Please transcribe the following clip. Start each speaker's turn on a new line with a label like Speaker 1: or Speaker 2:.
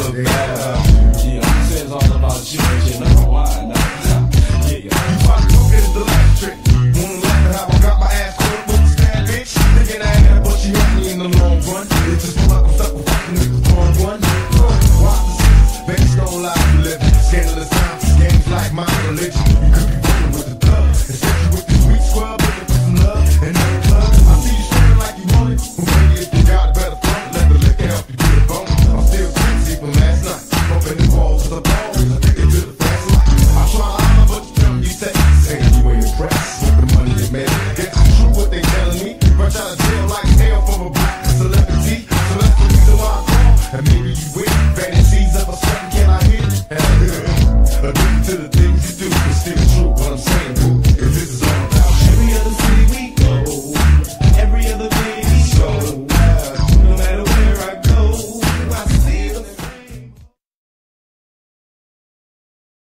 Speaker 1: look bad. Yeah, says all about you, but you know why not. Yeah, you probably look at the last trick. Wanna laugh at how I got my ass caught with this bad bitch. Thinking I had her, but she had me in the long run. It's just like I'm stuck with fucking niggas on one. Watch the seas, banks don't lie, you live in scandalous times. Games like my religion. You could be fucking with the thug, especially with this weak scrub, looking for some love and no club. I see you screaming like you want it. Well, maybe if you got a better front, let the liquor help you get a bone. I'm still crazy from last night, bumping the balls to the ball. I take it to the fast life. I try to holler, but you tell me you say you ain't impressed with the money they made. Guess it's true what they telling me. Rush out of jail like hell from a black celebrity. So that's the reason why I call. And maybe you win fantasies of a certain, can I hear? Addicted to the things you do, it's still true what I'm saying, boo.